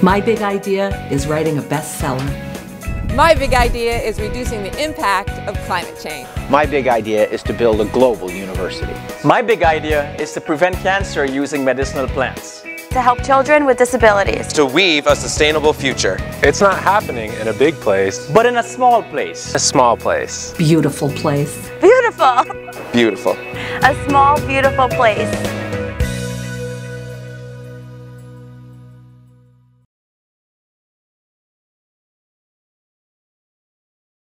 My big idea is writing a bestseller. My big idea is reducing the impact of climate change. My big idea is to build a global university. My big idea is to prevent cancer using medicinal plants. To help children with disabilities. To weave a sustainable future. It's not happening in a big place, but in a small place. A small place. Beautiful place. Beautiful. Beautiful. A small, beautiful place.